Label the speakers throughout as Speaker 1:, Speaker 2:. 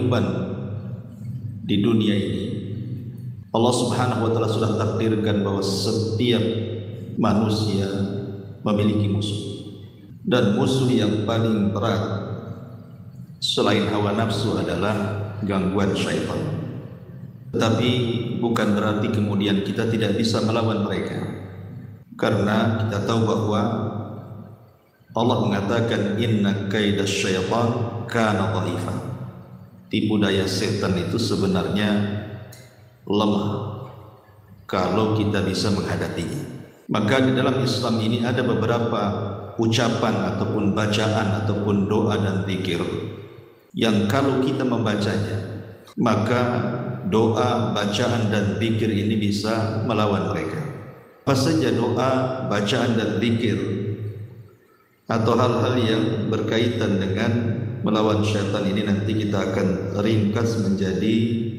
Speaker 1: kehidupan di dunia ini, Allah Subhanahu wa taala sudah takdirkan bahwa setiap manusia memiliki musuh, dan musuh yang paling berat selain hawa nafsu adalah gangguan syaitan. Tetapi bukan berarti kemudian kita tidak bisa melawan mereka, karena kita tahu bahwa Allah mengatakan inna kaidas syaitan kana dhaifan. Tipu daya setan itu sebenarnya lemah kalau kita bisa menghadapinya. Maka di dalam Islam ini ada beberapa ucapan ataupun bacaan ataupun doa dan zikir yang kalau kita membacanya, maka doa, bacaan dan zikir ini bisa melawan mereka. Apa saja doa, bacaan dan zikir atau hal-hal yang berkaitan dengan melawan syaitan ini nanti kita akan ringkas menjadi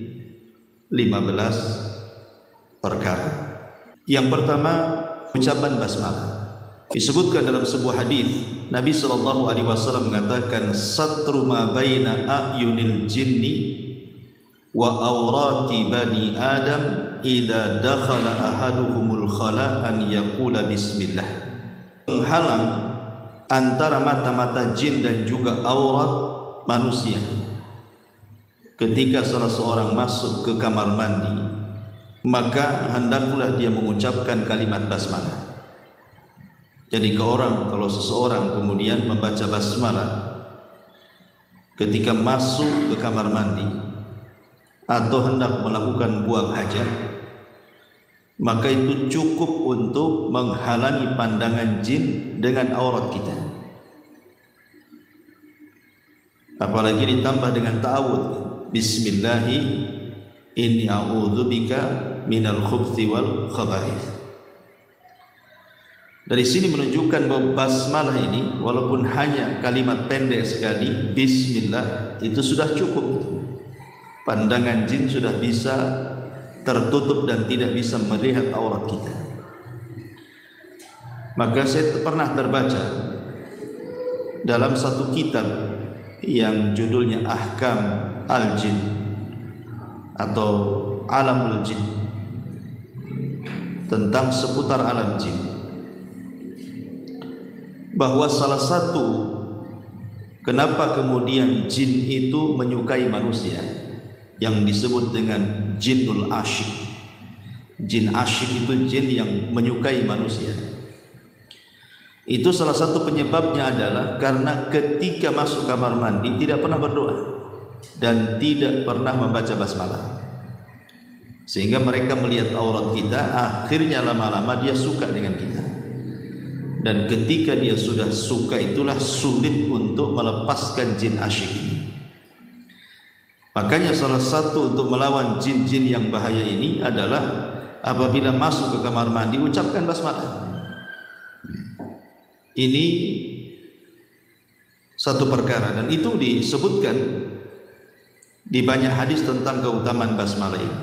Speaker 1: 15 perkara. Yang pertama, ucapan basmalah. Disebutkan dalam sebuah hadis, Nabi sallallahu alaihi wasallam mengatakan satru ma baina ayunil jinni wa awrati bani adam idza dakhala ahaduhumul khala an yaqula bismillah. Menghalang antara mata-mata jin dan juga aurat manusia ketika salah seorang masuk ke kamar mandi, maka hendaklah dia mengucapkan kalimat basmalah. Jadi kalau seseorang kemudian membaca basmalah ketika masuk ke kamar mandi atau hendak melakukan buang hajat, maka itu cukup untuk menghalangi pandangan jin dengan aurat kita. Apalagi ditambah dengan ta'awudz, bismillahi inni a'udzubika minal khubthi wal khaba'ith. Dari sini menunjukkan bahwa basmalah ini walaupun hanya kalimat pendek sekali, bismillah, itu sudah cukup. Pandangan jin sudah bisa tertutup dan tidak bisa melihat aurat kita. Maka saya pernah terbaca dalam satu kitab yang judulnya Ahkam Al-Jin atau Alamul Jin, tentang seputar alam jin, bahwa salah satu kenapa kemudian jin itu menyukai manusia yang disebut dengan jinul asyik. Jin asyik itu jin yang menyukai manusia. Itu salah satu penyebabnya adalah karena ketika masuk kamar mandi tidak pernah berdoa dan tidak pernah membaca basmalah, sehingga mereka melihat aurat kita, akhirnya lama-lama dia suka dengan kita. Dan ketika dia sudah suka, itulah sulit untuk melepaskan jin asyik ini. Makanya salah satu untuk melawan jin-jin yang bahaya ini adalah apabila masuk ke kamar mandi, ucapkan basmalah. Ini satu perkara, dan itu disebutkan di banyak hadis tentang keutamaan basmalah ini.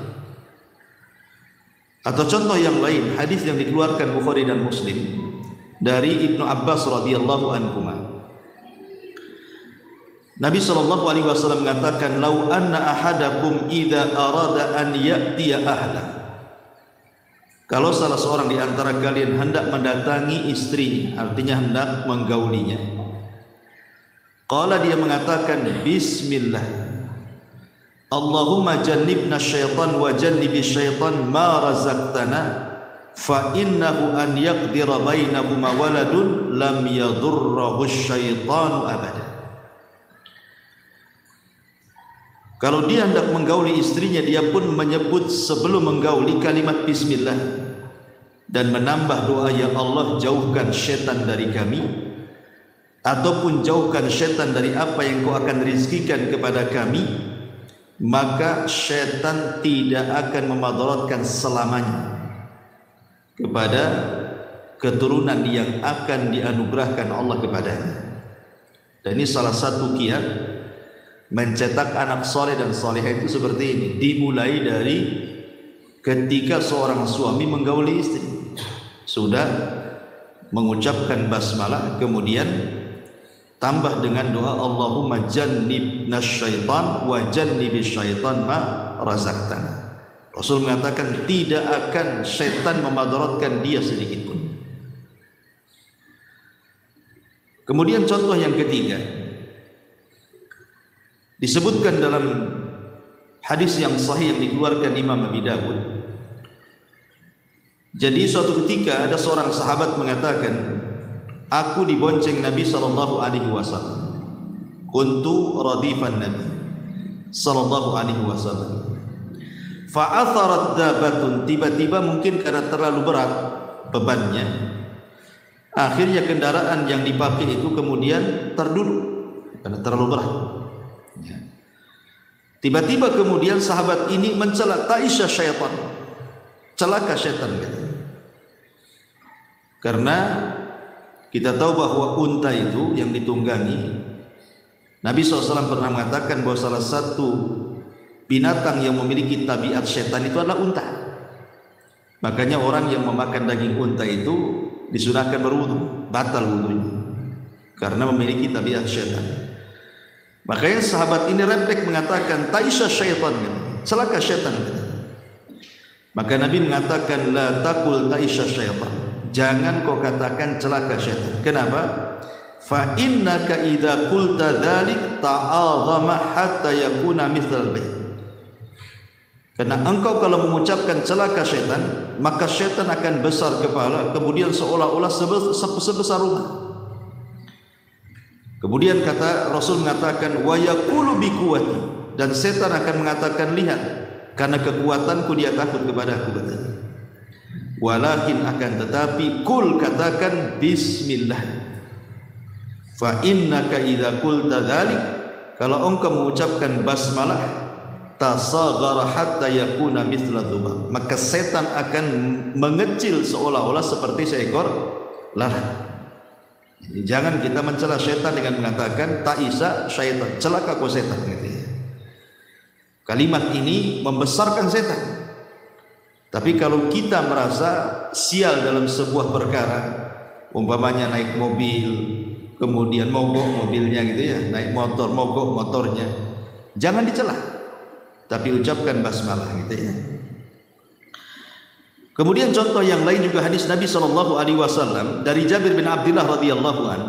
Speaker 1: Atau contoh yang lain, hadis yang dikeluarkan Bukhari dan Muslim dari Ibnu Abbas radhiyallahu anhu. Nabi sallallahu alaihi wasallam mengatakan, "Lau anna ahadakum idza arada an ya'tiya ahla." Kalau salah seorang di antara kalian hendak mendatangi istrinya, artinya hendak menggaulinya, qala, dia mengatakan bismillah, Allahumma jannibna syaitan wa jannibi syaitan ma razaqtana, fa innahu an yaqdira bainahuma waladun lam yadurrahu syaitanu abada. Kalau dia hendak menggauli istrinya, dia pun menyebut sebelum menggauli kalimat bismillah dan menambah doa, ya Allah jauhkan syaitan dari kami, ataupun jauhkan syaitan dari apa yang kau akan rizkikan kepada kami, maka syaitan tidak akan memadaratkan selamanya kepada keturunan yang akan dianugerahkan Allah kepadanya. Dan ini salah satu kiat mencetak anak soleh dan solehah itu seperti ini. Dimulai dari ketika seorang suami menggauli istri, sudah mengucapkan basmalah, kemudian tambah dengan doa Allahumma jannibna syaitan wa jannibis syaitan ma razaqtana. Rasul mengatakan tidak akan syaitan memadaratkan dia sedikit pun. Kemudian contoh yang ketiga disebutkan dalam hadis yang sahih yang dikeluarkan Imam Abi Dawud. Jadi suatu ketika ada seorang sahabat mengatakan, aku dibonceng Nabi sallallahu alaihi wasallam. Kuntu radifan Nabi sallallahu alaihi wasallam. Fa atharat dabatun, tiba-tiba mungkin karena terlalu berat bebannya, akhirnya kendaraan yang dipakai itu kemudian terduduk karena terlalu berat. Tiba-tiba kemudian sahabat ini mencela, ta'isya syaitan, celaka syaitan gitu. Karena kita tahu bahwa unta itu yang ditunggangi, Nabi SAW pernah mengatakan bahwa salah satu binatang yang memiliki tabiat syaitan itu adalah unta. Makanya orang yang memakan daging unta itu disunahkan berwudu, batal wudunya, karena memiliki tabiat syaitan. Makanya sahabat ini refleks mengatakan ta'isya syaitan, celaka syaitan. Maka Nabi mengatakan la taqul ta'isya syaitan, jangan kau katakan celaka syaitan. Kenapa? Fa innaka idza qulta dzalik ta'azama hatta yakuna mithal bayt. Karena engkau kalau mengucapkan celaka syaitan, maka syaitan akan besar kepala, kemudian seolah-olah sebesar rumah. Kemudian kata Rasul mengatakan wa yaqulu bi quwwati, dan setan akan mengatakan, lihat, karena kekuatanku dia takut kepadaku, katanya. Walakin akan tetapi kul, katakan bismillah. Fa innaka idza qulta dzalik, kalau engkau mengucapkan basmalah, tasaghara hatta yakuna mithla dhubab, maka setan akan mengecil seolah-olah seperti seekor lalat. Jadi jangan kita mencela setan dengan mengatakan ta'isa syaitan, celaka kau setan gitu ya. Kalimat ini membesarkan setan. Tapi kalau kita merasa sial dalam sebuah perkara, umpamanya naik mobil, kemudian mogok mobilnya gitu ya, naik motor mogok motornya, jangan dicela, tapi ucapkan basmalah gitu ya. Kemudian contoh yang lain juga hadis Nabi sallallahu alaihi wasallam dari Jabir bin Abdullah radhiyallahu anhu.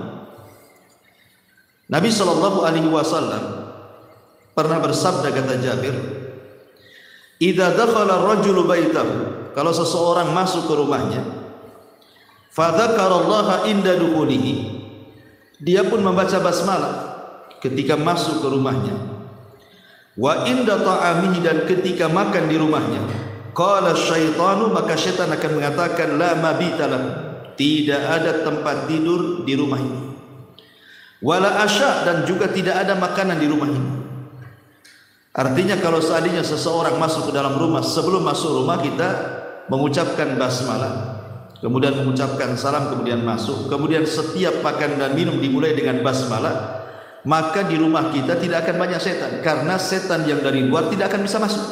Speaker 1: Nabi sallallahu alaihi wasallam pernah bersabda, kata Jabir, idza dakhala ar-rajulu baitahu, kalau seseorang masuk ke rumahnya, fa dzakarallaha inda dukhulihi, dia pun membaca basmalah ketika masuk ke rumahnya, wa inda ta'amihi, dan ketika makan di rumahnya, qala syaitanu, maka syaitan akan mengatakan la mabita lahu, tidak ada tempat tidur di rumah ini, wala asya, dan juga tidak ada makanan di rumah ini. Artinya kalau seandainya seseorang masuk ke dalam rumah, sebelum masuk rumah kita mengucapkan basmalah, kemudian mengucapkan salam, kemudian masuk, kemudian setiap makan dan minum dimulai dengan basmalah, maka di rumah kita tidak akan banyak setan, karena setan yang dari luar tidak akan bisa masuk.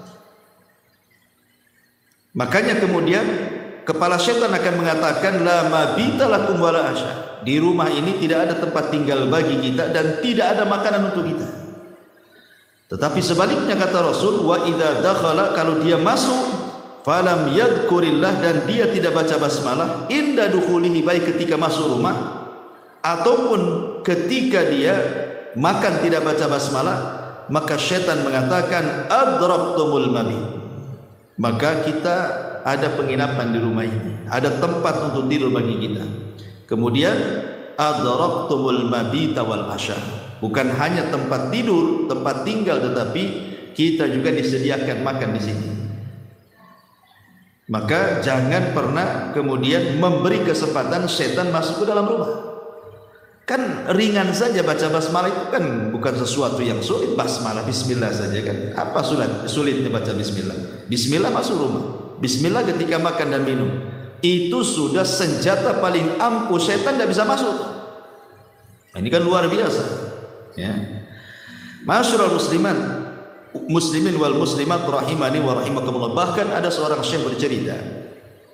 Speaker 1: Makanya kemudian kepala setan akan mengatakan la mabita lakum wala asya, di rumah ini tidak ada tempat tinggal bagi kita dan tidak ada makanan untuk kita. Tetapi sebaliknya kata Rasul, wa idza dakhala, kalau dia masuk, falam yadhkurillah, dan dia tidak baca basmalah, inda dukhulihi, baik ketika masuk rumah ataupun ketika dia makan tidak baca basmalah, maka syaitan mengatakan adraktumul mabit, maka kita ada penginapan di rumah ini, ada tempat untuk tidur bagi kita. Kemudian adraktumul mabita wal asya, bukan hanya tempat tidur, tempat tinggal, tetapi kita juga disediakan makan di sini. Maka jangan pernah kemudian memberi kesempatan setan masuk ke dalam rumah. Kan ringan saja baca basmalah, itu kan bukan sesuatu yang sulit. Basmalah, bismillah saja kan. Apa sulitnya baca bismillah? Bismillah masuk rumah, bismillah ketika makan dan minum. Itu sudah senjata paling ampuh, setan tidak bisa masuk. Ini kan luar biasa ya. Masyarul muslimin wal muslimat rahimani wa rahimakumullah. Bahkan ada seorang syekh bercerita,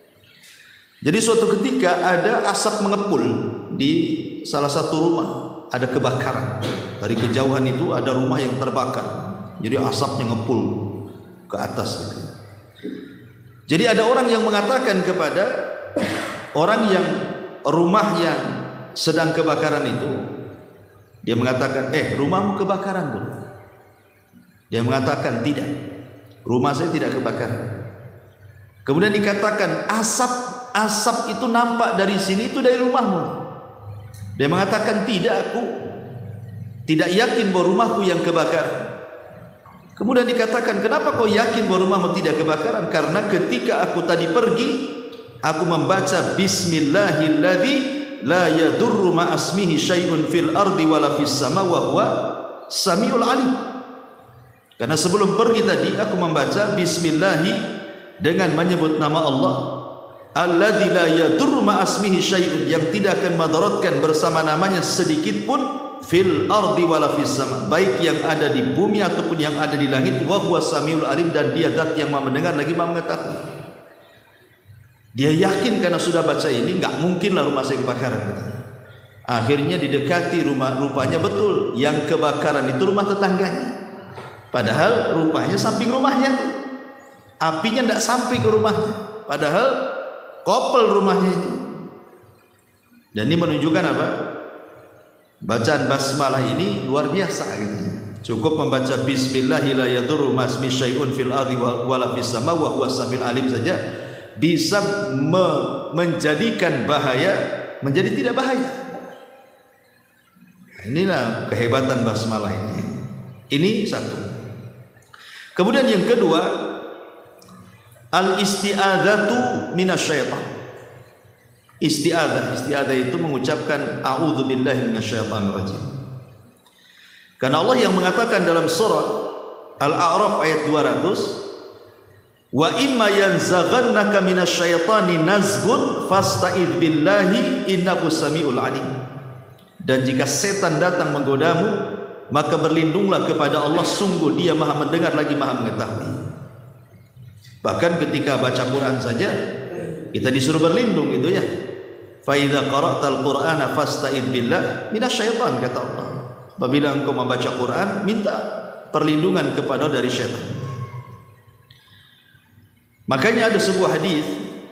Speaker 1: jadi suatu ketika ada asap mengepul di salah satu rumah, ada kebakaran. Dari kejauhan itu ada rumah yang terbakar. Jadi asapnya ngepul ke atas gitu. Jadi ada orang yang mengatakan kepada orang yang rumahnya sedang kebakaran itu, dia mengatakan, rumahmu kebakaran bro? Dia mengatakan, tidak, rumah saya tidak kebakaran. Kemudian dikatakan, asap itu nampak dari sini, itu dari rumahmu. Dia mengatakan, tidak, aku tidak yakin bahwa rumahku yang kebakaran. Kemudian dikatakan, kenapa kau yakin bahwa rumahmu tidak kebakaran? Karena ketika aku tadi pergi, aku membaca Bismillahilladzi la yadurru ma'asmihi syai'un fil ardi wala fis sama wa huwa samiul alim. Karena sebelum pergi tadi aku membaca Bismillahi dengan menyebut nama Allah, alladzi la yadurru ma'asmihi syai'un, yang tidak akan madaratkan bersama namanya sedikit pun, fil ardi wala fis sama, baik yang ada di bumi ataupun yang ada di langit, wa huwa samiul alim, dan dia zat yang Maha mendengar lagi Maha mengetahui. Dia yakin karena sudah baca ini, enggak mungkinlah rumah saya kebakaran. Akhirnya didekati rumah, rupanya betul yang kebakaran itu rumah tetangganya. Padahal rupanya samping rumahnya, apinya enggak sampai ke rumahnya, padahal kopel rumahnya ini. Dan ini menunjukkan apa? Bacaan basmalah ini luar biasa gitu. Cukup membaca Bismillahi la yadurru ma'asmi syai'un fil ardi wala fis sama wa huwa samiul alim saja bisa menjadikan bahaya menjadi tidak bahaya. Inilah kehebatan basmalah ini. Ini satu. Kemudian yang kedua, al-isti'adzatu minasyaitan. Isti'adzah itu mengucapkan a'udzubillahi minasyaitonir rajim. Karena Allah yang mengatakan dalam surah Al-A'raf ayat 200, wa imma yanzaghannaka minasyaitani nazghun fasta'idz billahi innahu samiul alim. Dan jika setan datang menggodamu, maka berlindunglah kepada Allah, sungguh Dia Maha mendengar lagi Maha mengetahui. Bahkan ketika baca Quran saja kita disuruh berlindung itu ya. Fa idza qara'tal Qur'ana fasta'idz billah minasyaitan, kata Allah. Apabila engkau membaca Quran, minta perlindungan kepada dari syaitan. Makanya ada sebuah hadis,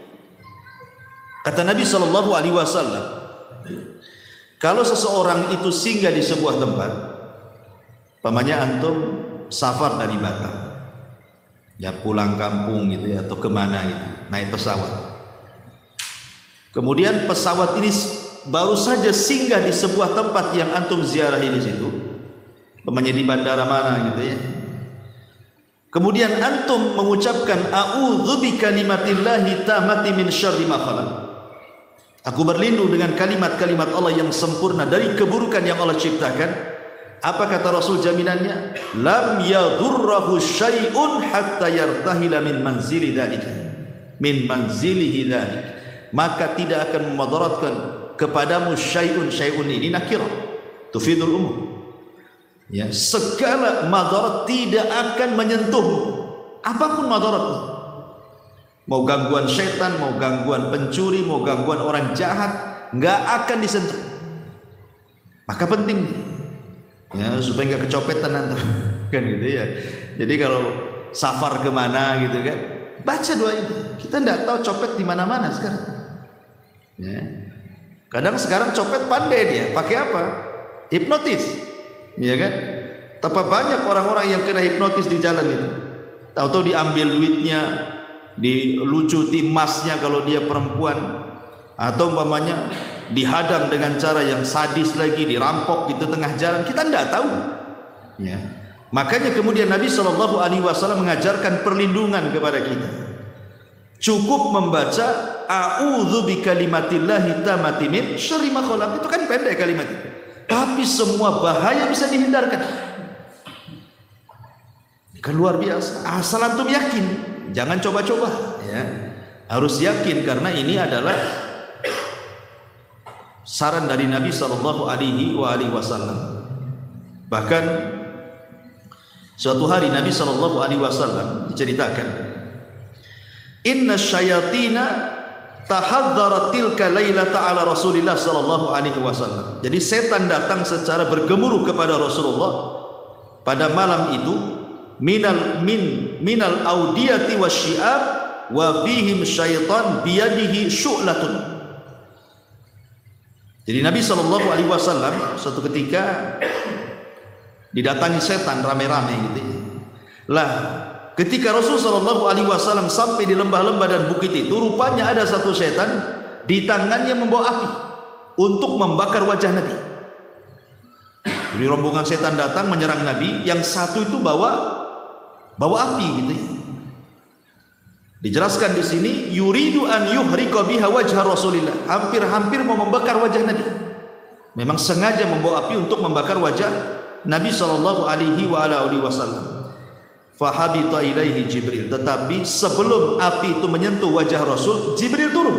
Speaker 1: kata Nabi sallallahu alaihi wasallam, kalau seseorang itu singgah di sebuah tempat, pamannya antum safar dari Batam, ya pulang kampung gitu ya, atau kemana gitu, naik pesawat. Kemudian pesawat ini baru saja singgah di sebuah tempat yang antum ziarahi di situ, pamannya di bandara mana gitu ya. Kemudian antum mengucapkan a'udzu bikalimatillahi tammati min syarri ma khalaq. Aku berlindung dengan kalimat-kalimat Allah yang sempurna dari keburukan yang Allah ciptakan. Apa kata Rasul jaminannya? Lam yadurruhu syai'un hatta yartahila min manzili dzalika. Min manzilihi dzalik. Maka tidak akan memadaratkan kepadamu syai'un ini nakirah tufidul umum. Ya, segala madarat tidak akan menyentuhmu, apapun madaratnya. Mau gangguan setan, mau gangguan pencuri, mau gangguan orang jahat, nggak akan disentuh. Maka penting ya supaya nggak kecopetan nanti kan gitu ya. Jadi kalau safar kemana gitu kan, baca doa ini. Kita nggak tahu copet di mana-mana sekarang. Ya. Kadang sekarang copet pandai dia, pakai apa? Hipnotis, ya kan? Tapi banyak orang-orang yang kena hipnotis di jalan itu. Tahu-tahu diambil duitnya, dilucuti emasnya kalau dia perempuan, atau umpamanya dihadang dengan cara yang sadis lagi, dirampok di tengah jalan. Kita tidak tahu. Ya. Makanya kemudian Nabi Shallallahu Alaihi Wasallam mengajarkan perlindungan kepada kita. Cukup membaca a'udzu bikalimatillahi tammati min syarri ma khalaq. Itu kan pendek kalimat itu, tapi semua bahaya bisa dihindarkan. Kan luar biasa. Asal antum yakin, jangan coba-coba ya. Harus yakin karena ini adalah saran dari Nabi Shallallahu Alaihi Wasallam. Bahkan suatu hari Nabi Shallallahu Alaihi Wasallam diceritakan, inna syayatina tahadzzarat tilka lailata ala Rasulillah sallallahu alaihi wasallam. Jadi setan datang secara bergemuruh kepada Rasulullah pada malam itu, minal audiyati wasyi'ab wa fihim syaitan biyadihi syu'latun. Jadi Nabi sallallahu alaihi wasallam suatu ketika didatangi setan rame-rame gitu. Lah, ketika Rasul sallallahu alaihi wasallam sampai di lembah-lembah dan bukit itu, rupanya ada satu setan di tangannya membawa api untuk membakar wajah Nabi. Jadi rombongan setan datang menyerang Nabi, yang satu itu bawa api gitu. Dijelaskan di sini, yuridu an yuhriqa biha wajha Rasulillah. Hampir-hampir mau membakar wajah Nabi. Memang sengaja membawa api untuk membakar wajah Nabi sallallahu alaihi wasallam. Fahabita ilaihi Jibril. Tetapi sebelum api itu menyentuh wajah Rasul, Jibril turun.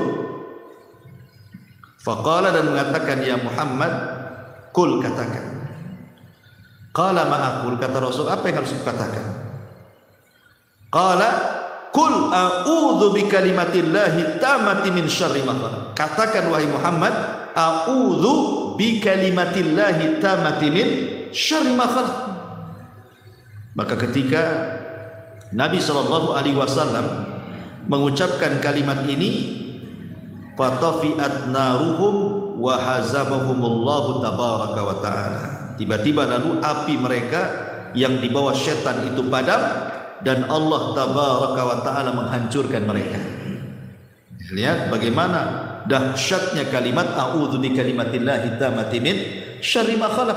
Speaker 1: Faqala, dan mengatakan, ya Muhammad, kul, katakan. Qala ma'akul, kata Rasul, apa yang harus kukatakan? Qala kul a'udzu bikalimatillahi tammati min syarri ma khalaq. Katakan wahai Muhammad, a'udzu bikalimatillahi tammati min syarri ma khalaq. Maka ketika Nabi sallallahu alaihi wasallam mengucapkan kalimat ini, fatafiat naruhum wa hazabahumullahu tabaraka wa taala. Tiba-tiba lalu api mereka yang dibawa setan itu padam, dan Allah tabaraka wa ta'ala menghancurkan mereka. Lihat bagaimana dahsyatnya kalimat a'udzu bikalimatillahi tammati min syarri ma khalaq.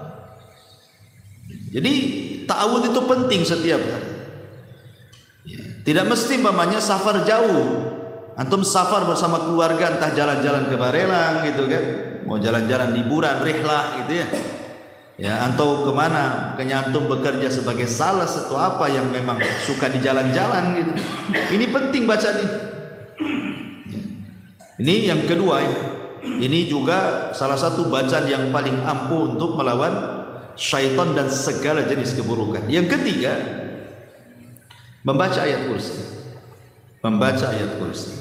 Speaker 1: Jadi ta'awudz itu penting setiap hari. Tidak mesti umpamanya safar jauh. Antum safar bersama keluarga, entah jalan-jalan ke Barelang gitu kan, mau jalan-jalan liburan, rihlah gitu ya. Ya, atau kemana, kenyantum bekerja sebagai salah satu apa yang memang suka di jalan-jalan gitu. Ini penting bacaan ini. Ini yang kedua ya. Ini juga salah satu bacaan yang paling ampuh untuk melawan syaitan dan segala jenis keburukan. Yang ketiga, membaca ayat kursi. Membaca ayat kursi.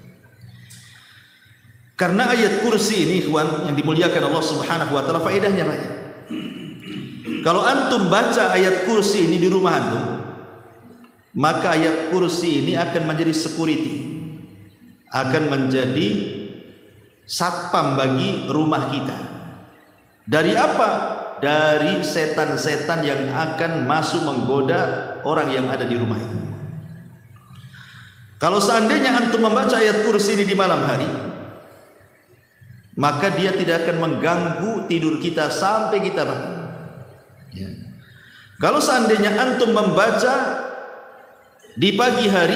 Speaker 1: Karena ayat kursi ini ikhwan yang dimuliakan Allah Subhanahu wa taala, faedahnya banyak. Kalau antum baca ayat kursi ini di rumah antum, maka ayat kursi ini akan menjadi security, akan menjadi satpam bagi rumah kita. Dari apa? Dari setan-setan yang akan masuk menggoda orang yang ada di rumah itu. Kalau seandainya antum membaca ayat kursi ini di malam hari, maka dia tidak akan mengganggu tidur kita sampai kita bangun. Ya. Kalau seandainya antum membaca di pagi hari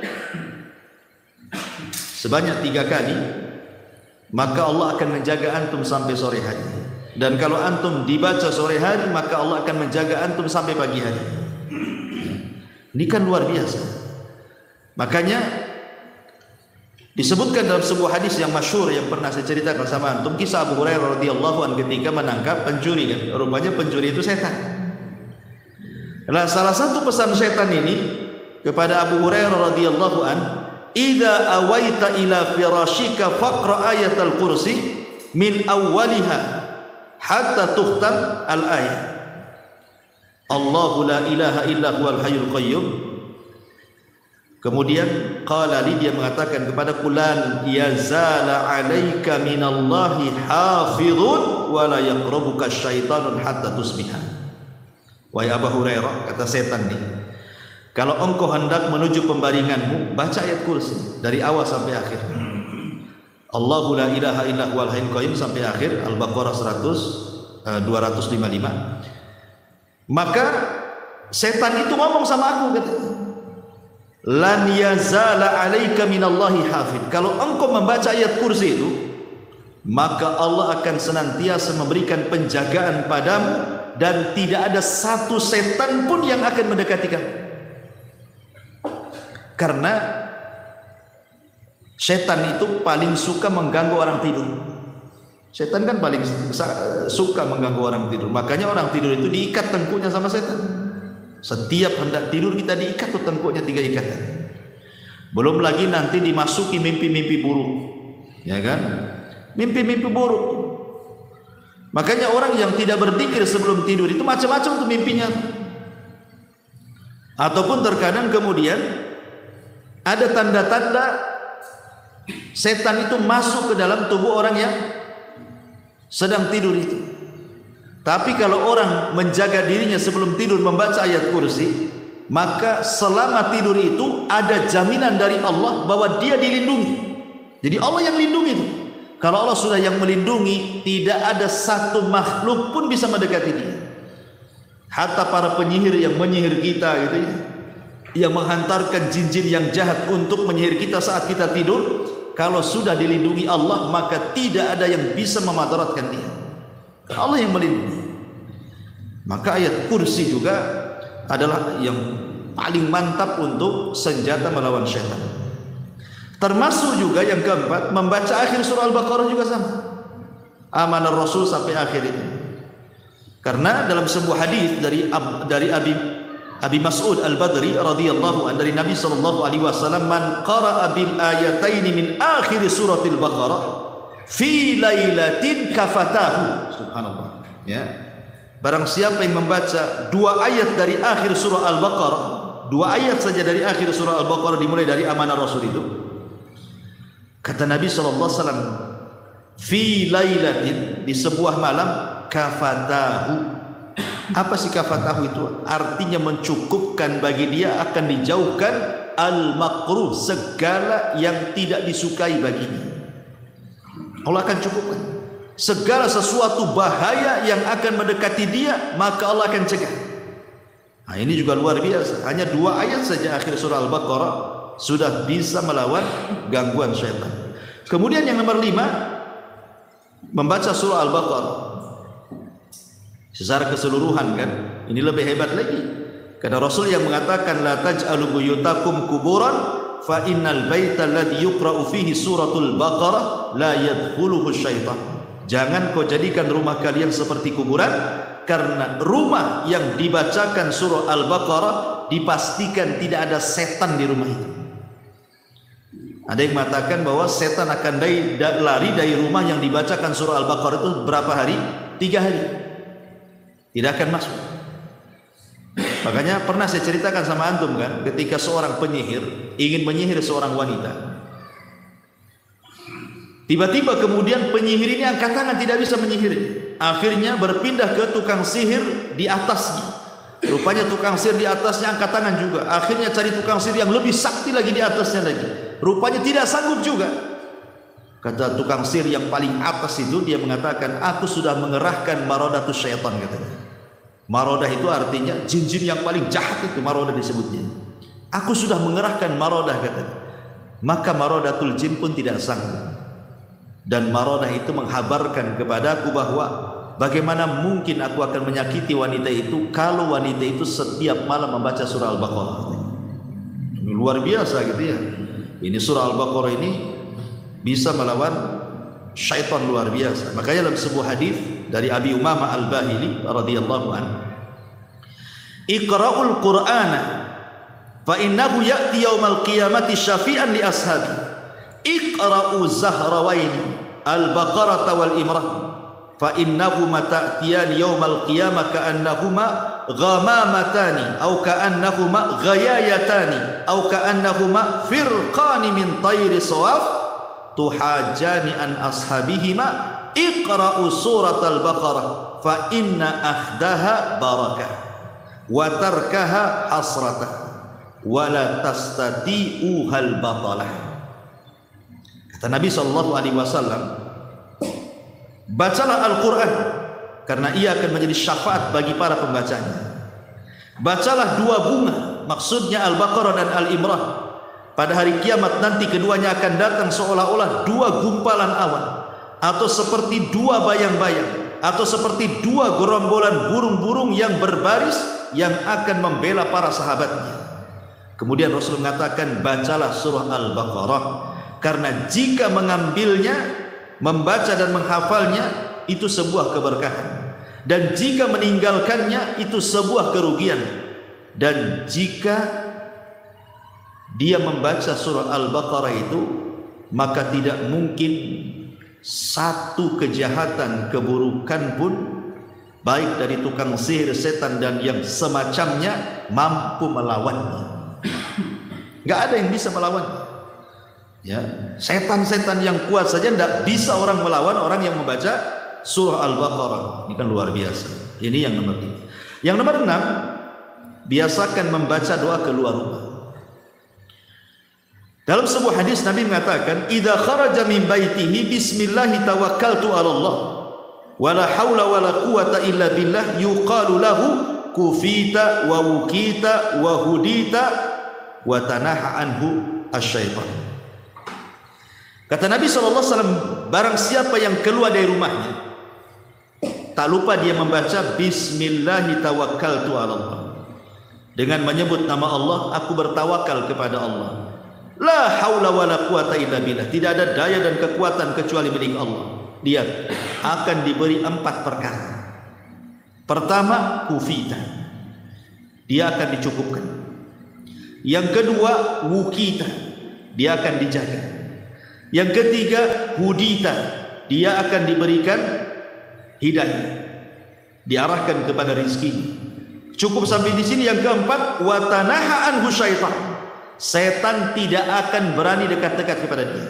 Speaker 1: sebanyak 3 kali, maka Allah akan menjaga antum sampai sore hari. Dan kalau antum dibaca sore hari, maka Allah akan menjaga antum sampai pagi hari. Ini kan luar biasa. Makanya disebutkan dalam sebuah hadis yang masyhur yang pernah saya ceritakan sama antum, kisah Abu Hurairah radhiyallahu anhu ketika menangkap pencuri kan. Rupanya pencuri itu setan. Nah, salah satu pesan setan ini kepada Abu Hurairah radhiyallahu anhu, "Idza awaita ila firashika faqra ayatal kursi min awwaliha hatta tukhtam al-ayat. Allahu la ilaha illa huwal hayyul qayyum." Kemudian qala li, dia mengatakan kepada fulan, yazala alaika minallahi hafizun wa la yaqrabuka syaitanun hatta tusbiha. Wahai Abu Hurairah, kata setan nih, kalau engkau hendak menuju pembaringanmu, baca ayat kursi dari awal sampai akhir. Allahu la ilaha illa huwal hayyul qayyum sampai akhir Al-Baqarah 255. Maka setan itu ngomong sama aku, katanya, lan yazala alaika minallahi hafid. Kalau engkau membaca ayat kursi itu, maka Allah akan senantiasa memberikan penjagaan padamu dan tidak ada satu setan pun yang akan mendekati kamu. Karena setan itu paling suka mengganggu orang tidur. Setan kan paling suka mengganggu orang tidur. Makanya orang tidur itu diikat tengkuknya sama setan. Setiap hendak tidur kita diikat tuh tengkuknya 3 ikatan. Belum lagi nanti dimasuki mimpi-mimpi buruk, ya kan? Mimpi-mimpi buruk. Makanya orang yang tidak berzikir sebelum tidur itu macam-macam tuh mimpinya. Ataupun terkadang kemudian ada tanda-tanda setan itu masuk ke dalam tubuh orang yang sedang tidur itu. Tapi kalau orang menjaga dirinya sebelum tidur membaca ayat kursi, maka selama tidur itu ada jaminan dari Allah bahwa dia dilindungi. Jadi Allah yang lindungi itu. Kalau Allah sudah yang melindungi, tidak ada satu makhluk pun bisa mendekati dia. Hatta para penyihir yang menyihir kita gitu ya, yang menghantarkan jin-jin yang jahat untuk menyihir kita saat kita tidur, kalau sudah dilindungi Allah maka tidak ada yang bisa memadaratkan dia. Allah yang melindungi. Maka ayat kursi juga adalah yang paling mantap untuk senjata melawan syaitan. Termasuk juga yang keempat, membaca akhir surah Al-Baqarah juga sama. Amanah Rasul sampai akhir itu. Karena dalam sebuah hadis dari Abi Mas'ud Al-Badri radhiyallahu anhu dari Nabi sallallahu alaihi wasallam, man qara'a bil ayataini min akhir suratil Baqarah fi lailatin kafatahu. Subhanallah. Ya. Barang siapa yang membaca dua ayat dari akhir surah Al-Baqarah, dua ayat saja dari akhir surah Al-Baqarah dimulai dari amanah Rasul itu. Kata Nabi sallallahu alaihi wasallam, fi lailatin, di sebuah malam, kafatahu. Apa sih kafatahu itu? Artinya mencukupkan bagi dia, akan dijauhkan al-makruh, segala yang tidak disukai baginya. Allah akan cukupkan segala sesuatu bahaya yang akan mendekati dia, maka Allah akan cegah. Nah, ini juga luar biasa. Hanya dua ayat saja akhir surah Al-Baqarah sudah bisa melawan gangguan syaitan. Kemudian yang nomor 5, membaca surah Al-Baqarah secara keseluruhan, kan? Ini lebih hebat lagi. Karena Rasul yang mengatakan la taj'alu buyutakum kuburan fa innal baita alladhi yuqra'u fihi suratul Baqarah la yadkhuluhu syaitan. Jangan kau jadikan rumah kalian seperti kuburan, karena rumah yang dibacakan surah Al-Baqarah dipastikan tidak ada setan di rumah itu. Ada yang mengatakan bahwa setan akan lari dari rumah yang dibacakan surah Al-Baqarah itu berapa hari? 3 hari. Tidak akan masuk. Makanya pernah saya ceritakan sama antum kan, ketika seorang penyihir ingin menyihir seorang wanita. Tiba-tiba kemudian penyihir ini angkat tangan, tidak bisa menyihir. Akhirnya berpindah ke tukang sihir di atasnya. Rupanya tukang sihir di atasnya angkat tangan juga. Akhirnya cari tukang sihir yang lebih sakti lagi di atasnya lagi. Rupanya tidak sanggup juga. Kata tukang sihir yang paling atas itu, dia mengatakan, aku sudah mengerahkan maradatus syaitan, katanya. Marodah itu artinya jin-jin yang paling jahat, itu marodah disebutnya. Aku sudah mengerahkan marodah, katanya. Maka maradatul jin pun tidak sanggup. Dan marodah itu menghabarkan kepadaku bahwa bagaimana mungkin aku akan menyakiti wanita itu kalau wanita itu setiap malam membaca surah Al-Baqarah. Ini luar biasa gitu ya. Ini surah Al-Baqarah ini bisa melawan syaitan luar biasa. Makanya dalam sebuah hadis dari Abi Umamah Al-Bahili radhiyallahu anhu, Iqra'ul Qur'ana fa innahu ya'ti yaumal qiyamati syafi'an li ashabi. Iqra'u zahrawaini Al-Baqarah wal Imran fa innahuma ta'tiyan yaumal qiyamah ka'annahuma ghamamatan aw ka'annahuma ghayayatan aw ka'annahuma firqan min tayri sawaf tuhajani an ashabihima. Iqra'u surat Al-Baqarah fa inna akhdaha barakah wa tarkaha hasratah wa la tastati'uhal batalah. Kata Nabi sallallahu alaihi wasallam, bacalah Al-Quran karena ia akan menjadi syafaat bagi para pembacanya. Bacalah 2 bunga, maksudnya Al-Baqarah dan Al-Imran. Pada hari kiamat nanti keduanya akan datang seolah-olah 2 gumpalan awan, atau seperti 2 bayang-bayang, atau seperti 2 gerombolan burung-burung yang berbaris yang akan membela para sahabatnya. Kemudian Rasul mengatakan, bacalah surah Al-Baqarah, karena jika mengambilnya, membaca dan menghafalnya itu sebuah keberkahan, dan jika meninggalkannya itu sebuah kerugian, dan jika dia membaca surah Al-Baqarah itu, maka tidak mungkin satu kejahatan, keburukan pun, baik dari tukang sihir, setan dan yang semacamnya, mampu melawannya. Nggak ada yang bisa melawan. Ya, setan-setan yang kuat saja tidak bisa orang melawan orang yang membaca surah Al-Baqarah. Ini kan luar biasa. Ini yang nomor 3. Yang nomor 6, biasakan membaca doa keluar rumah. Dalam sebuah hadis Nabi mengatakan, "Idza kharaja min baitihi bismillahi tawakkaltu 'ala Allah wa la haula wa la quwata illa billah yuqalu lahu kufita wa wukita wa hudita wa tanaha anhu asyaitan." Kata Nabi SAW, barang siapa yang keluar dari rumahnya, tak lupa dia membaca bismillahi tawakkaltu 'ala Allah, dengan menyebut nama Allah, aku bertawakal kepada Allah. La haula wa la quwata illa billah, tidak ada daya dan kekuatan kecuali milik Allah. Lihat, akan diberi 4 perkara. Pertama, kufita, dia akan dicukupkan. Yang kedua, wukita, dia akan dijaga. Yang ketiga, hudita, dia akan diberikan hidayah, diarahkan kepada rezeki. Cukup sampai di sini. Yang keempat, watanaha anhu syaitan, setan tidak akan berani dekat-dekat kepada dia.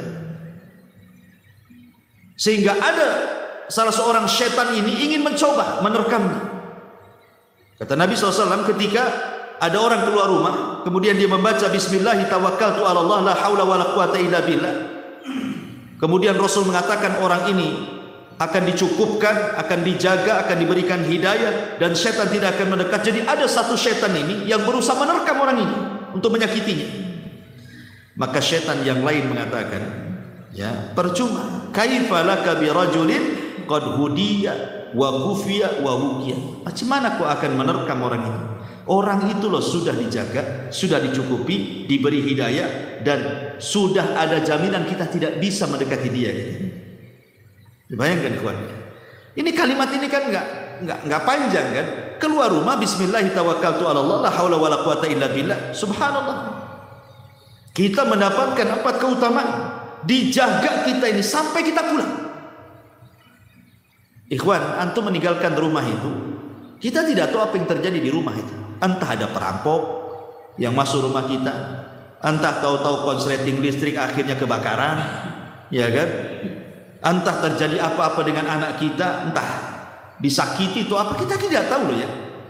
Speaker 1: Sehingga ada salah seorang setan ini ingin mencoba menerkamnya. Kata Nabi SAW, ketika ada orang keluar rumah, kemudian dia membaca bismillahi tawakkaltu 'ala Allah la haula wa la quwata illa billah, kemudian Rasul mengatakan orang ini akan dicukupkan, akan dijaga, akan diberikan hidayah, dan setan tidak akan mendekat. Jadi ada satu setan ini yang berusaha menerkam orang ini untuk menyakitinya. Maka setan yang lain mengatakan, ya, percuma, kaifa laka bi rajulin qad hudiya wa kufiya wa wuqiya. Macam mana kau akan menerkam orang ini? Orang itu loh sudah dijaga, sudah dicukupi, diberi hidayah, dan sudah ada jaminan kita tidak bisa mendekati dia. Bayangkan kawan. Ini kalimat ini kan enggak panjang kan? Keluar rumah bismillah tawakkaltu 'ala Allah la haula wala quwata illa billah. Subhanallah. Kita mendapatkan 4 keutamaan. Dijaga kita ini sampai kita pulang. Ikhwan, antum meninggalkan rumah itu, kita tidak tahu apa yang terjadi di rumah itu. Entah ada perampok yang masuk rumah kita, entah tahu-tahu konsleting listrik akhirnya kebakaran, ya kan? Entah terjadi apa-apa dengan anak kita, entah disakiti itu apa, kita tidak tahu loh ya.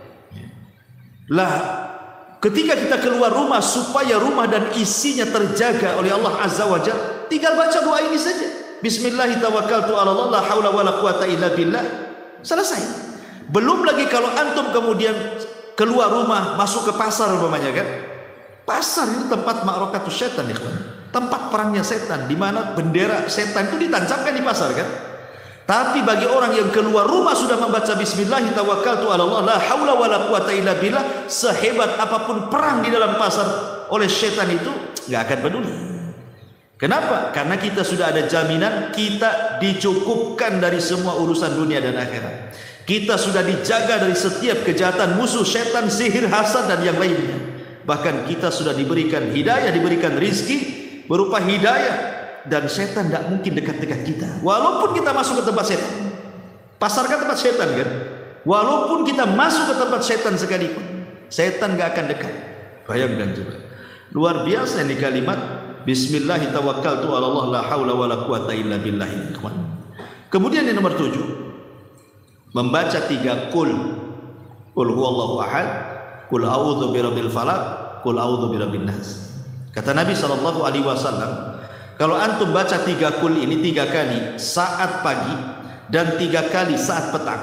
Speaker 1: Lah, ketika kita keluar rumah supaya rumah dan isinya terjaga oleh Allah Azza wa Jalla, tinggal baca doa ini saja. Bismillah tawakkaltu 'ala Allah la haula wala quwata illa billah. Selesai. Belum lagi kalau antum kemudian keluar rumah masuk ke pasar umpamanya kan. Pasar itu tempat ma'rakatus syaitan, ikhwan. Tempat perangnya setan, di mana bendera setan itu ditancapkan di pasar kan. Tapi bagi orang yang keluar rumah sudah membaca bismillah tawakkaltu 'ala Allah la haula wala quwata illa billah, sehebat apapun perang di dalam pasar oleh setan itu enggak akan peduli. Kenapa? Karena kita sudah ada jaminan kita dicukupkan dari semua urusan dunia dan akhirat. Kita sudah dijaga dari setiap kejahatan musuh, setan, sihir, hasad dan yang lainnya. Bahkan kita sudah diberikan hidayah, diberikan rizki berupa hidayah, dan setan tidak mungkin dekat-dekat kita. Walaupun kita masuk ke tempat setan, pasar kan tempat setan kan. Walaupun kita masuk ke tempat setan sekalipun, setan tidak akan dekat. Bayangkan coba, luar biasa ini kalimat bismillah tawakkaltu 'ala Allah la haula wala quwata illa billah. Kemudian yang nomor 7, membaca 3 qul huwallahu ahad, qul a'udzu birabbil falaq, qul a'udzu birabbin nas. Kata Nabi SAW, kalau antum baca 3 qul ini 3 kali saat pagi dan 3 kali saat petang.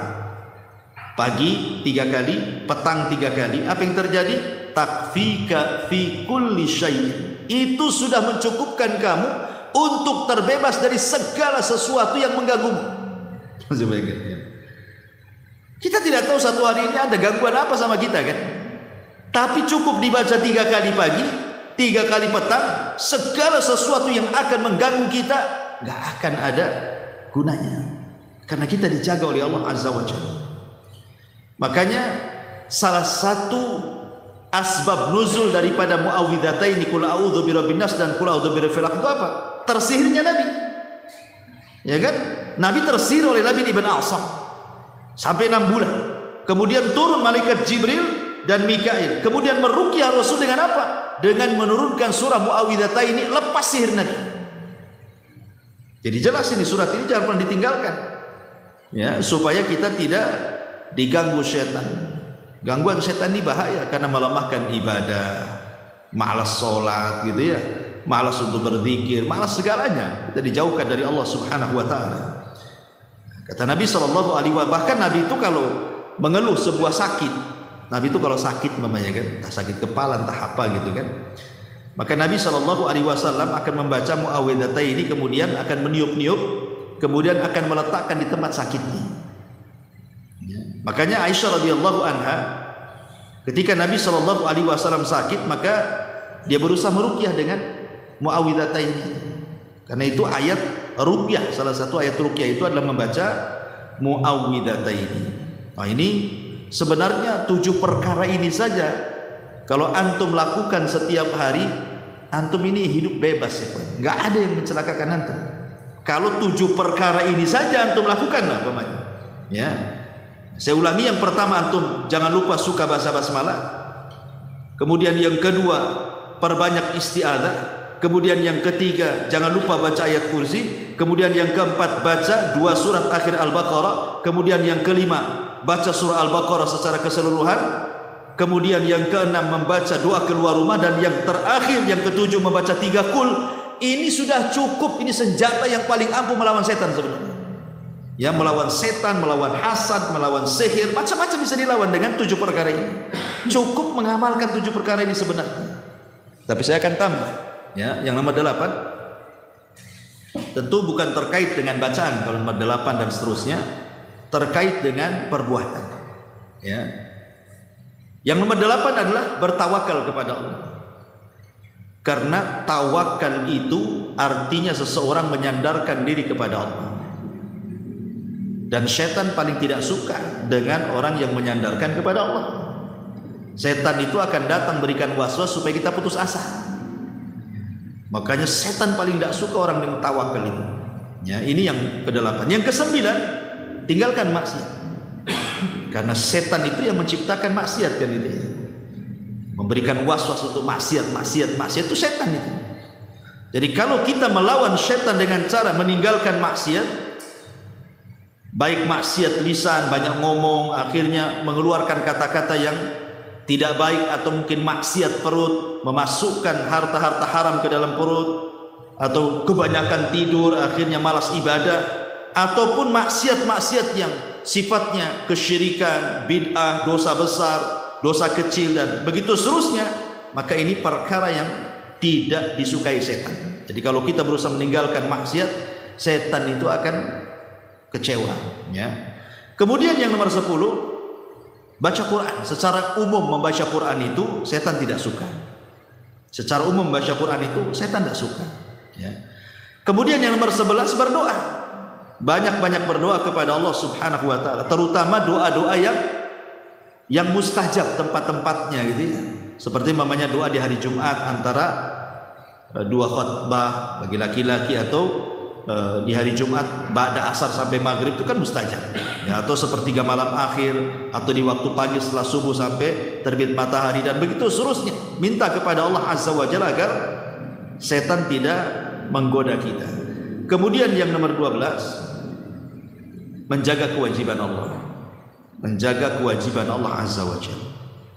Speaker 1: Pagi 3 kali, petang 3 kali, apa yang terjadi? Takfika fi kulli syai'. Itu sudah mencukupkan kamu untuk terbebas dari segala sesuatu yang mengganggumu. Kita tidak tahu satu hari ini ada gangguan apa sama kita kan. Tapi cukup dibaca 3 kali pagi, 3 kali petang, segala sesuatu yang akan mengganggu kita nggak akan ada gunanya, karena kita dijaga oleh Allah Azza wa Jalla. Makanya salah satu asbab nuzul daripada muawwidhataini qul a'udzu birabbin nas dan qul a'udzu birabbil falaq itu apa? Tersihirnya Nabi. Ya kan? Nabi tersihir oleh Labid ibn A'sam sampai 6 bulan. Kemudian turun malaikat Jibril dan Mikail. Kemudian meruqyah Rasul dengan apa? Dengan menurunkan surah muawwidhataini, lepas sihir Nabi. Jadi jelas ini surat ini jangan pernah ditinggalkan. Ya, supaya kita tidak diganggu setan. Gangguan setan ini bahaya karena melemahkan ibadah, malas sholat gitu ya, malas untuk berzikir, malas segalanya. Kita dijauhkan dari Allah Subhanahu wa taala. Kata Nabi sallallahu alaihi wasallam, bahkan Nabi itu kalau mengeluh sebuah sakit, Nabi itu kalau sakit namanya kan, entah sakit kepala entah apa gitu kan, maka Nabi sallallahu alaihi wasallam akan membaca muawwidhataini, kemudian akan meniup-niup, kemudian akan meletakkan di tempat sakitnya. Makanya Aisyah radhiyallahu anha ketika Nabi sallallahu alaihi wasallam sakit, maka dia berusaha meruqyah dengan muawwidhataini. Karena itu ayat ruqyah, salah satu ayat ruqyah itu adalah membaca muawwidhataini. Nah, ini sebenarnya 7 perkara ini saja kalau antum lakukan setiap hari, antum ini hidup bebas ya, nggak ada yang mencelakakan antum. Kalau 7 perkara ini saja antum lakukan apa namanya? Ya. Saya ulangi, yang pertama antum jangan lupa suka baca basmalah. Kemudian yang kedua perbanyak isti'adzah. Kemudian yang ketiga jangan lupa baca ayat kursi. Kemudian yang keempat baca 2 surat akhir Al-Baqarah. Kemudian yang kelima baca surah Al-Baqarah secara keseluruhan. Kemudian yang keenam membaca doa keluar rumah, dan yang terakhir yang ketujuh membaca 3 kul. Ini sudah cukup, ini senjata yang paling ampuh melawan setan sebenarnya. Ya, melawan setan, melawan hasad, melawan sihir, macam-macam bisa dilawan dengan 7 perkara ini. Cukup mengamalkan 7 perkara ini sebenarnya. Tapi saya akan tambah, ya, yang nomor 8 tentu bukan terkait dengan bacaan. Kalau nomor 8 dan seterusnya terkait dengan perbuatan. Ya. Yang nomor 8 adalah bertawakal kepada Allah. Karena tawakal itu artinya seseorang menyandarkan diri kepada Allah. Dan setan paling tidak suka dengan orang yang menyandarkan kepada Allah. Setan itu akan datang berikan waswas supaya kita putus asa. Makanya setan paling tidak suka orang yang tawakal itu. Ya, ini yang ke-8. Yang ke-9, tinggalkan maksiat. Karena setan itu yang menciptakan maksiat kan itu. Memberikan waswas untuk maksiat itu setan itu. Jadi kalau kita melawan setan dengan cara meninggalkan maksiat, baik maksiat lisan, banyak ngomong, akhirnya mengeluarkan kata-kata yang tidak baik, atau mungkin maksiat perut, memasukkan harta-harta haram ke dalam perut, atau kebanyakan tidur akhirnya malas ibadah, ataupun maksiat-maksiat yang sifatnya kesyirikan, bid'ah, dosa besar, dosa kecil, dan begitu seterusnya, maka ini perkara yang tidak disukai setan. Jadi kalau kita berusaha meninggalkan maksiat, setan itu akan kecewa, ya. Kemudian yang nomor 10, baca Quran. Secara umum membaca Quran itu setan tidak suka. Secara umum membaca Quran itu setan tidak suka, ya. Kemudian yang nomor 11, berdoa. Banyak-banyak berdoa kepada Allah Subhanahu wa taala, terutama doa-doa yang mustajab tempat-tempatnya gitu ya. Seperti namanya doa di hari Jumat antara 2 khutbah bagi laki-laki, atau di hari Jumat ba'da asar sampai maghrib itu kan mustajab, ya, atau sepertiga malam akhir, atau di waktu pagi setelah subuh sampai terbit matahari, dan begitu seterusnya. Minta kepada Allah Azza wa Jalla agar setan tidak menggoda kita. Kemudian yang nomor 12, menjaga kewajiban Allah. Menjaga kewajiban Allah Azza wa Jalla.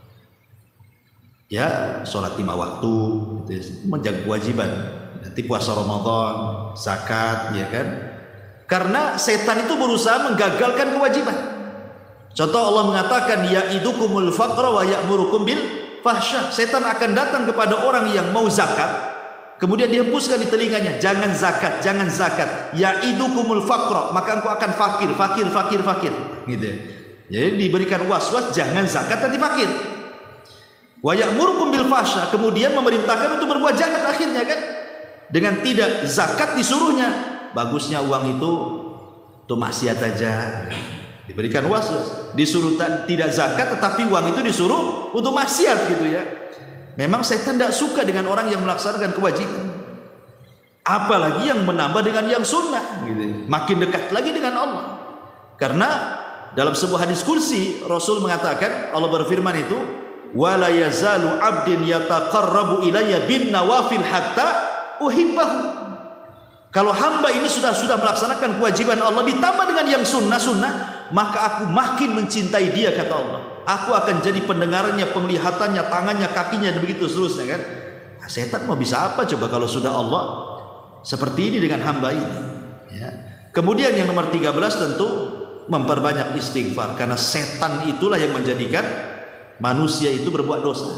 Speaker 1: Ya, sholat 5 waktu, menjaga kewajiban. Nanti puasa Ramadan, zakat, ya kan? Karena setan itu berusaha menggagalkan kewajiban. Contoh, Allah mengatakan ya'idukumul faqra wa ya'murukum bil fahsyah. Setan akan datang kepada orang yang mau zakat, kemudian dihembuskan di telinganya, jangan zakat, jangan zakat. Ya'idukumul faqra, maka engkau akan fakir, gitu. Jadi diberikan waswas jangan zakat, nanti fakir. Wa ya'murukum bil fahsyah, kemudian memerintahkan untuk berbuat jahat akhirnya kan? Dengan tidak zakat disuruhnya, bagusnya uang itu maksiat aja. Diberikan was-was, disuruh tidak zakat, tetapi uang itu disuruh untuk maksiat gitu ya. Memang setan tidak suka dengan orang yang melaksanakan kewajiban, apalagi yang menambah dengan yang sunnah gitu. Makin dekat lagi dengan Allah. Karena dalam sebuah hadis kursi Rasul mengatakan, Allah berfirman itu, wala yazalu abdin yataqarrabu ilayya bin nawafil hatta uhibbahu. Kalau hamba ini sudah melaksanakan kewajiban Allah ditambah dengan yang sunnah, maka aku makin mencintai dia, kata Allah. Aku akan jadi pendengarannya, penglihatannya, tangannya, kakinya, dan begitu seterusnya kan. Nah, setan mau bisa apa coba kalau sudah Allah seperti ini dengan hamba ini ya. Kemudian yang nomor 13 tentu memperbanyak istighfar, karena setan itulah yang menjadikan manusia itu berbuat dosa.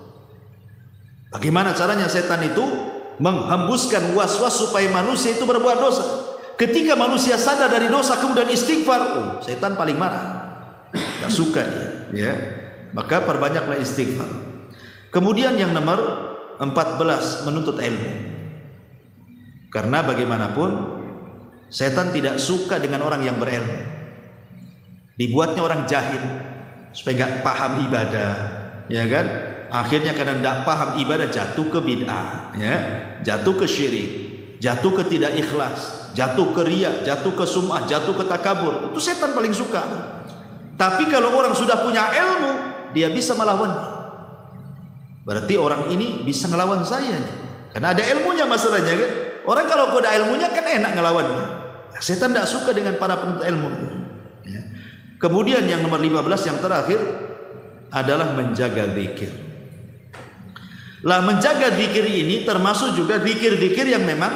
Speaker 1: Bagaimana caranya setan itu menghembuskan was-was supaya manusia itu berbuat dosa? Ketika manusia sadar dari dosa kemudian istighfar, setan paling marah, tak suka dia ya. Maka perbanyaklah istighfar. Kemudian yang nomor 14, menuntut ilmu. Karena bagaimanapun setan tidak suka dengan orang yang berilmu. Dibuatnya orang jahil supaya nggak paham ibadah, ya kan? Akhirnya karena tidak paham ibadah jatuh ke bid'ah, ya, jatuh ke syirik, jatuh ke tidak ikhlas, jatuh ke riya, jatuh ke sum'ah, jatuh ke takabur. Itu setan paling suka. Tapi kalau orang sudah punya ilmu, dia bisa melawan. Berarti orang ini bisa ngelawan saya, karena ada ilmunya masalahnya kan. Orang kalau ada ilmunya kan enak ngelawannya. Setan tidak suka dengan para penuntut ilmu. Ya. Kemudian yang nomor 15 yang terakhir adalah menjaga zikir. Lah menjaga zikir ini termasuk juga zikir-zikir yang memang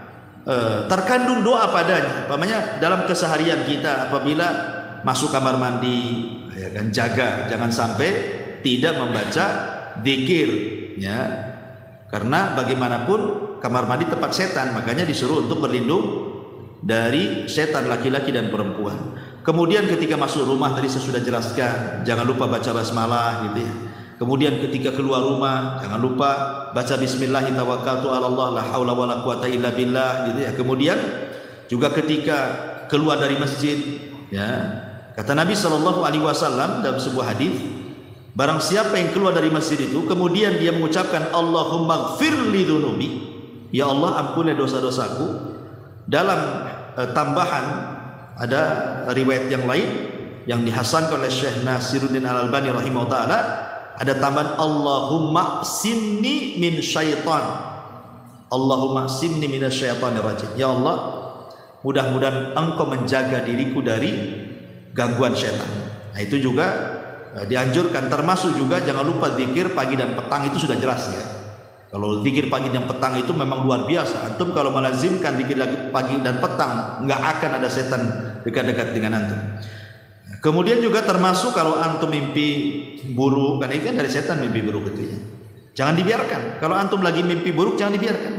Speaker 1: terkandung doa padanya. Umpamanya dalam keseharian kita apabila masuk kamar mandi, ya kan, jaga jangan sampai tidak membaca zikir, ya. Karena bagaimanapun kamar mandi tempat setan, makanya disuruh untuk berlindung dari setan laki-laki dan perempuan. Kemudian ketika masuk rumah tadi saya sudah jelaskan, jangan lupa baca basmalah gitu ya. Kemudian ketika keluar rumah jangan lupa baca bismillah tawakkaltu 'ala Allah la haula wala quwata illa billah gitu ya. Kemudian juga ketika keluar dari masjid ya, kata Nabi SAW dalam sebuah hadis, barang siapa yang keluar dari masjid itu kemudian dia mengucapkan Allahumma gfirli dzunubi, ya Allah ampuni dosa-dosaku. Dalam tambahan ada riwayat yang lain yang dihasankan oleh Syekh Nasiruddin Al-Albani rahimahullah taala, ada tambahan Allahumma sinni min syaitan, Allahumma sinni min syaitanir rajim, ya Allah mudah-mudahan engkau menjaga diriku dari gangguan syaitan. Nah itu juga dianjurkan, termasuk juga jangan lupa zikir pagi dan petang, itu sudah jelas ya. Kalau zikir pagi dan petang itu memang luar biasa. Antum kalau melazimkan zikir pagi dan petang, nggak akan ada setan dekat-dekat dengan antum. Kemudian juga termasuk kalau antum mimpi buruk, kan ini kan dari setan mimpi buruk itu ya. Jangan dibiarkan. Kalau antum lagi mimpi buruk jangan dibiarkan.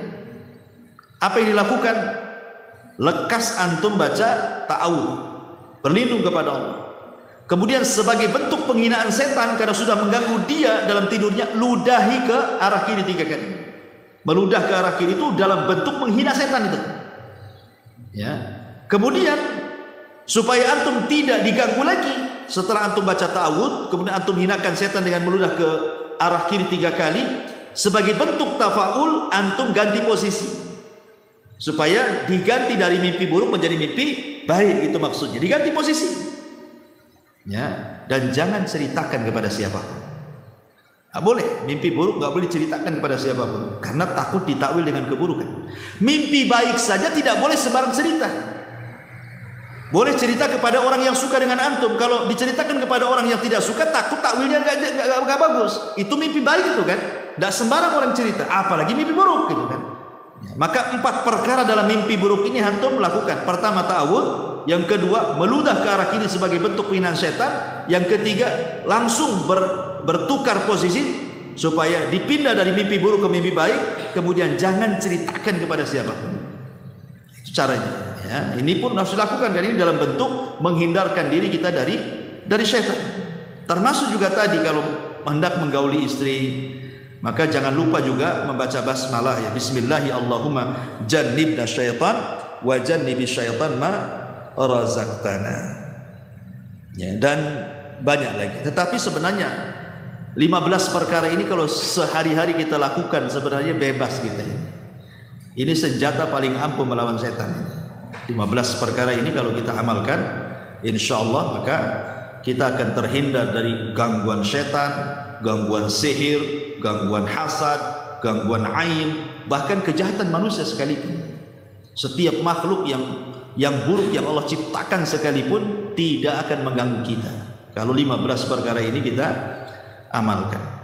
Speaker 1: Apa yang dilakukan? Lekas antum baca ta'awudz, berlindung kepada Allah. Kemudian sebagai bentuk penghinaan setan karena sudah mengganggu dia dalam tidurnya, ludahi ke arah kiri 3 kali. Meludah ke arah kiri itu dalam bentuk menghina setan itu. Ya. Kemudian supaya antum tidak diganggu lagi, setelah antum baca ta'awudz, kemudian antum hinakan setan dengan meludah ke arah kiri 3 kali, sebagai bentuk tafaul antum ganti posisi supaya diganti dari mimpi buruk menjadi mimpi baik, itu maksudnya diganti posisi. Ya, dan jangan ceritakan kepada siapapun. Nggak boleh, mimpi buruk nggak boleh ceritakan kepada siapapun karena takut ditakwil dengan keburukan. Mimpi baik saja tidak boleh sembarang cerita. Boleh cerita kepada orang yang suka dengan antum. Kalau diceritakan kepada orang yang tidak suka, takut takwilnya nggak bagus. Itu mimpi baik itu kan. Tidak sembarang orang cerita, apalagi mimpi buruk gitu kan. Ya, maka 4 perkara dalam mimpi buruk ini antum lakukan. Pertama ta'awudz, yang kedua meludah ke arah kiri sebagai bentuk penghinaan setan, yang ketiga langsung bertukar posisi supaya dipindah dari mimpi buruk ke mimpi baik. Kemudian jangan ceritakan kepada siapapun. Itu caranya. Ya, ini pun harus dilakukan, dan ini dalam bentuk menghindarkan diri kita dari syaitan. Termasuk juga tadi kalau hendak menggauli istri, maka jangan lupa juga membaca basmalah ya. Bismillahi Allahumma jannibna syaitan wa jannibi syaitan ma razaqtana. Ya, dan banyak lagi. Tetapi sebenarnya 15 perkara ini kalau sehari-hari kita lakukan sebenarnya bebas kita. Ini senjata paling ampuh melawan setan. 15 perkara ini kalau kita amalkan, insya Allah maka kita akan terhindar dari gangguan setan, gangguan sihir, gangguan hasad, gangguan ain, bahkan kejahatan manusia sekalipun. Setiap makhluk yang buruk yang Allah ciptakan sekalipun tidak akan mengganggu kita kalau 15 perkara ini kita amalkan.